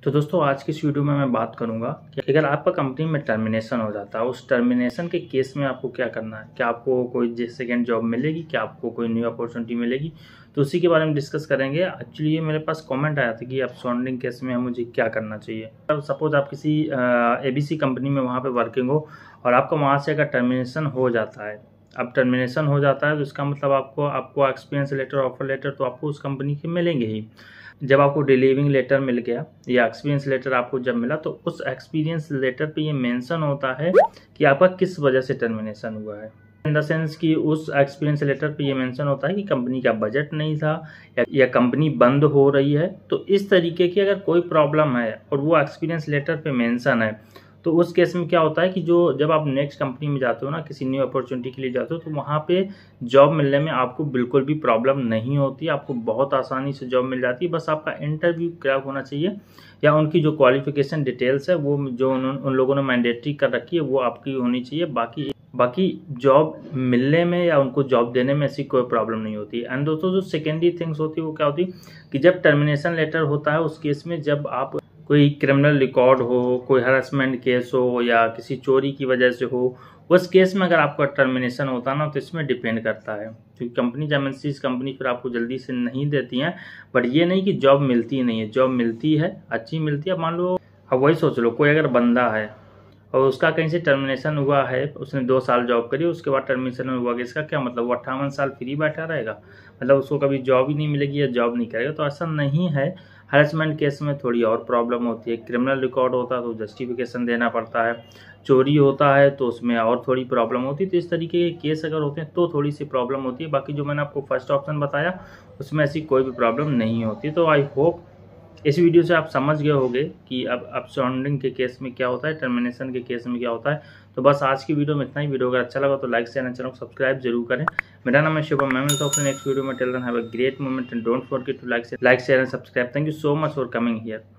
तो दोस्तों आज की इस वीडियो में मैं बात करूंगा कि अगर आपका कंपनी में टर्मिनेशन हो जाता है, उस टर्मिनेशन के केस में आपको क्या करना है। क्या आपको कोई सेकेंड जॉब मिलेगी, क्या आपको कोई न्यू अपॉर्चुनिटी मिलेगी, तो उसी के बारे में डिस्कस करेंगे। एक्चुअली ये मेरे पास कमेंट आया था कि आप सराउंडिंग केस में मुझे क्या करना चाहिए। अब सपोज आप किसी ABC कंपनी में वहाँ पर वर्किंग हो और आपका वहाँ से अगर टर्मिनेशन हो जाता है। अब टर्मिनेशन हो जाता है तो इसका मतलब आपको एक्सपीरियंस लेटर, ऑफर लेटर तो आपको उस कंपनी के मिलेंगे ही। जब आपको डिलीविंग लेटर मिल गया या एक्सपीरियंस लेटर आपको जब मिला, तो उस एक्सपीरियंस लेटर पे ये मेंशन होता है कि आपका किस वजह से टर्मिनेशन हुआ है। इन द सेंस कि उस एक्सपीरियंस लेटर पे ये मेंशन होता है कि कंपनी का बजट नहीं था या कंपनी बंद हो रही है। तो इस तरीके की अगर कोई प्रॉब्लम है और वो एक्सपीरियंस लेटर पे मेंशन है, तो उस केस में क्या होता है कि जब आप नेक्स्ट कंपनी में जाते हो ना, किसी न्यू अपॉर्चुनिटी के लिए जाते हो, तो वहाँ पे जॉब मिलने में आपको बिल्कुल भी प्रॉब्लम नहीं होती। आपको बहुत आसानी से जॉब मिल जाती है। बस आपका इंटरव्यू क्रैक होना चाहिए या उनकी जो क्वालिफिकेशन डिटेल्स है वो जो उन लोगों ने मैंडेटरी कर रखी है वो आपकी होनी चाहिए। बाकी जॉब मिलने में या उनको जॉब देने में ऐसी कोई प्रॉब्लम नहीं होती। एंड दोस्तों जो सेकेंडरी थिंग्स होती है वो क्या होती है कि जब टर्मिनेशन लेटर होता है उस केस में, जब आप कोई क्रिमिनल रिकॉर्ड हो, कोई हरासमेंट केस हो या किसी चोरी की वजह से हो, उस केस में अगर आपका टर्मिनेशन होता है ना, तो इसमें डिपेंड करता है। क्योंकि कंपनी MNCs कंपनी फिर आपको जल्दी से नहीं देती हैं। बट ये नहीं कि जॉब मिलती ही नहीं है, जॉब मिलती है, अच्छी मिलती है। मान लो अब वही सोच लो, कोई अगर बंदा है और उसका कहीं से टर्मिनेशन हुआ है, उसने 2 साल जॉब करी, उसके बाद टर्मिनेशन हुआ, इसका क्या मतलब वो 58 साल फ्री बैठा रहेगा? मतलब उसको कभी जॉब ही नहीं मिलेगी या जॉब नहीं करेगा? तो ऐसा नहीं है। हरेसमेंट केस में थोड़ी और प्रॉब्लम होती है। क्रिमिनल रिकॉर्ड होता है तो जस्टिफिकेशन देना पड़ता है। चोरी होता है तो उसमें और थोड़ी प्रॉब्लम होती है। तो इस तरीके के केस अगर होते हैं तो थोड़ी सी प्रॉब्लम होती है। बाकी जो मैंने आपको फर्स्ट ऑप्शन बताया उसमें ऐसी कोई भी प्रॉब्लम नहीं होती। तो आई होप इस वीडियो से आप समझ गए होंगे कि अब सराउंडिंग के केस में क्या होता है, टर्मिनेशन के केस में क्या होता है। तो बस आज की वीडियो में इतना ही। वीडियो अगर अच्छा लगा तो लाइक शेयर चैनल को सब्सक्राइब जरूर करें। मेरा नाम है शुभम। मैं मिलता हूँ नेक्स्ट वीडियो में। Till then have a great moment and don't forget to like share and subscribe. Thank you so much for coming here.